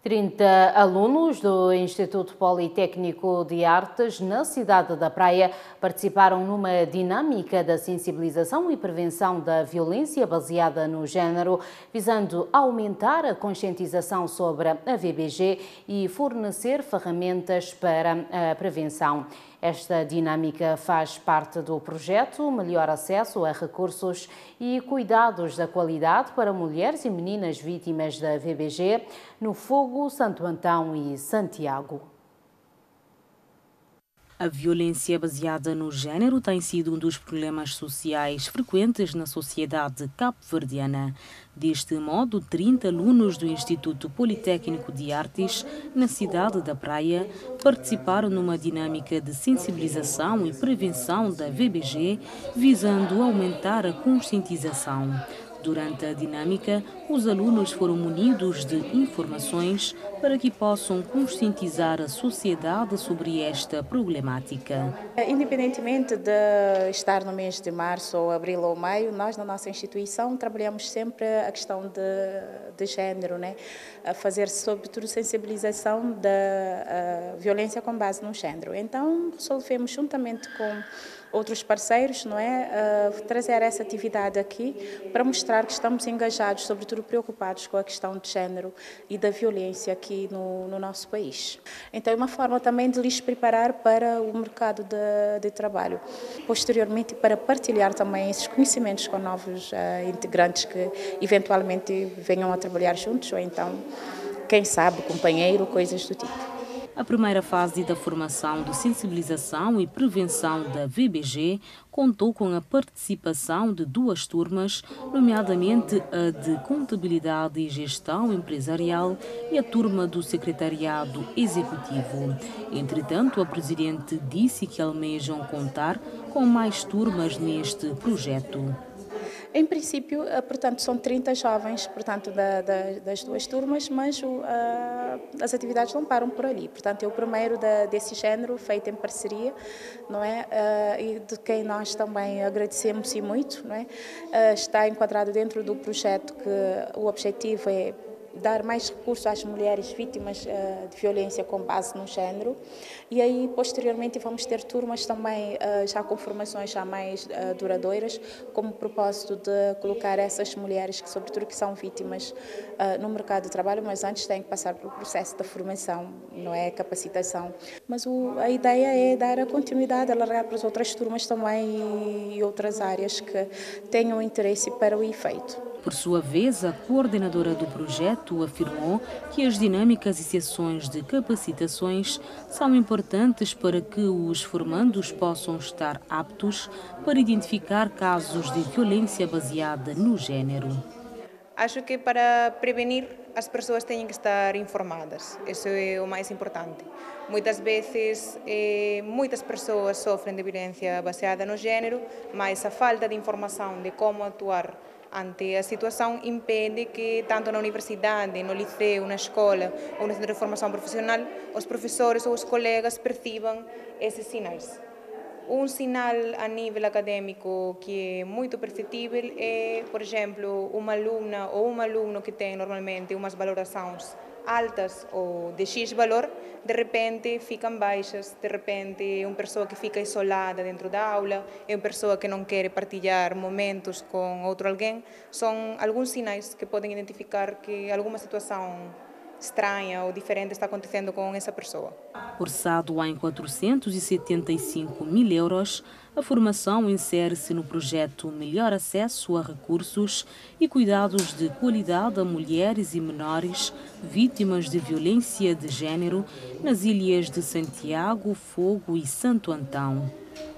30 alunos do Instituto Politécnico de Artes, na cidade da Praia, participaram numa dinâmica da sensibilização e prevenção da violência baseada no género, visando aumentar a conscientização sobre a VBG e fornecer ferramentas para a prevenção. Esta dinâmica faz parte do projeto Melhor Acesso a Recursos e Cuidados da Qualidade para Mulheres e Meninas Vítimas da VBG no Fogo, Santo Antão e Santiago. A violência baseada no género tem sido um dos problemas sociais frequentes na sociedade cabo-verdiana. Deste modo, 30 alunos do Instituto Politécnico de Artes, na cidade da Praia, participaram numa dinâmica de sensibilização e prevenção da VBG, visando aumentar a conscientização. Durante a dinâmica, os alunos foram munidos de informações para que possam conscientizar a sociedade sobre esta problemática. Independentemente de estar no mês de março, ou abril ou maio, nós na nossa instituição trabalhamos sempre a questão de género, né? A fazer sobretudo sensibilização da violência com base no género. Então resolvemos juntamente com outros parceiros, não é, trazer essa atividade aqui para mostrar que estamos engajados, sobretudo preocupados com a questão de género e da violência aqui no nosso país. Então é uma forma também de lhes preparar para o mercado de trabalho. Posteriormente, para partilhar também esses conhecimentos com novos integrantes que eventualmente venham a trabalhar juntos ou então, quem sabe, companheiro, coisas do tipo. A primeira fase da formação de sensibilização e prevenção da VBG contou com a participação de 2 turmas, nomeadamente a de Contabilidade e Gestão Empresarial e a turma do Secretariado Executivo. Entretanto, a Presidente disse que almejam contar com mais turmas neste projeto. Em princípio, portanto, são 30 jovens, portanto, das 2 turmas, mas as atividades não param por ali. Portanto, é o primeiro desse género, feito em parceria, não é? E de quem nós também agradecemos e muito, não é? Está enquadrado dentro do projeto que o objetivo é dar mais recursos às mulheres vítimas de violência com base no género. E aí, posteriormente, vamos ter turmas também já com formações já mais duradouras, como propósito de colocar essas mulheres, que sobretudo que são vítimas no mercado de trabalho, mas antes têm que passar pelo processo da formação, não é capacitação. Mas a ideia é dar a continuidade, alargar para as outras turmas também e outras áreas que tenham interesse para o efeito. Por sua vez, a coordenadora do projeto afirmou que as dinâmicas e sessões de capacitações são importantes para que os formandos possam estar aptos para identificar casos de violência baseada no género. Acho que para prevenir as pessoas têm que estar informadas, isso é o mais importante. Muitas vezes, muitas pessoas sofrem de violência baseada no género, mas a falta de informação de como atuar ante a situação impede que, tanto na universidade, no liceu, na escola ou no centro de formação profissional, os professores ou os colegas percebam esses sinais. Um sinal a nível acadêmico que é muito perceptível é, por exemplo, uma aluna ou um aluno que tem normalmente umas valorações altas ou de X valor, de repente ficam baixas, de repente é uma pessoa que fica isolada dentro da aula, é uma pessoa que não quer partilhar momentos com outro alguém. São alguns sinais que podem identificar que alguma situação estranha ou diferente está acontecendo com essa pessoa. Orçado em 475 mil euros, a formação insere-se no projeto Melhor Acesso a Recursos e Cuidados de Qualidade a Mulheres e Menores vítimas de violência de género nas ilhas de Santiago, Fogo e Santo Antão.